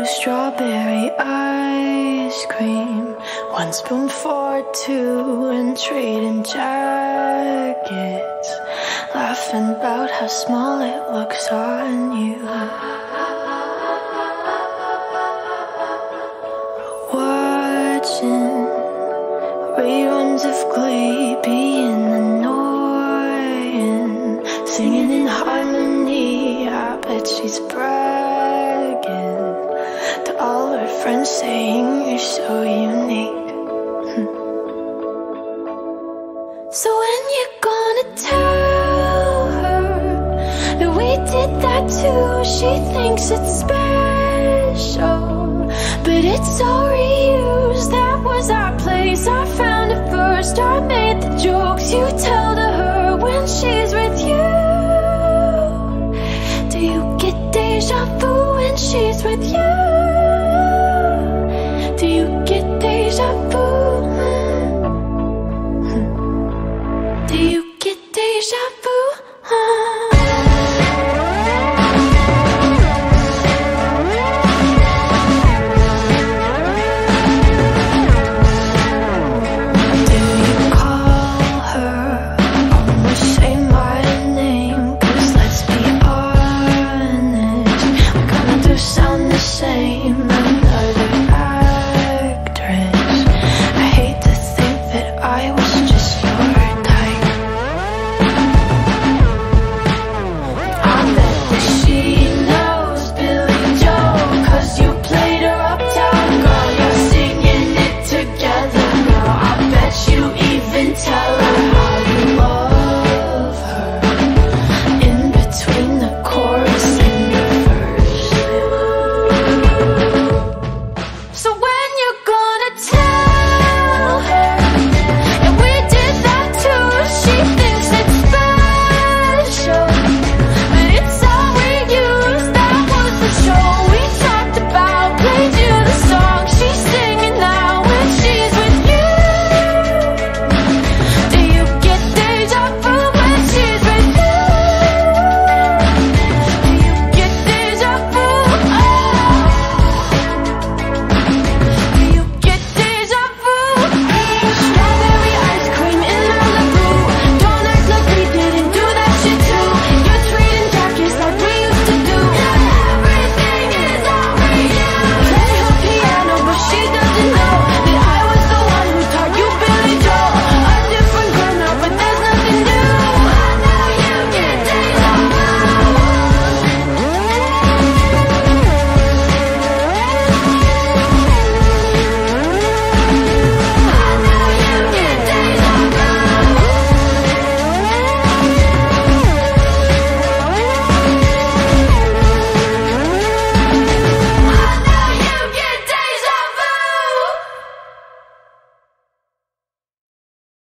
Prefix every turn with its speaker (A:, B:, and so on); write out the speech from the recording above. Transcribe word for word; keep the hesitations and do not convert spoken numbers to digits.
A: strawberry ice cream, one spoon for two, and trading jackets, laughing about how small it looks on you. Watching reruns of Glee, being annoying, singing in harmony. I bet she's bragging to all her friends, saying you're so unique. So when you're gonna tell her that we did that too? She thinks it's special, but it's all reused. That was our place, I found it first. I made the jokes you tell to her when she's with you. Do you get deja vu when she's with you?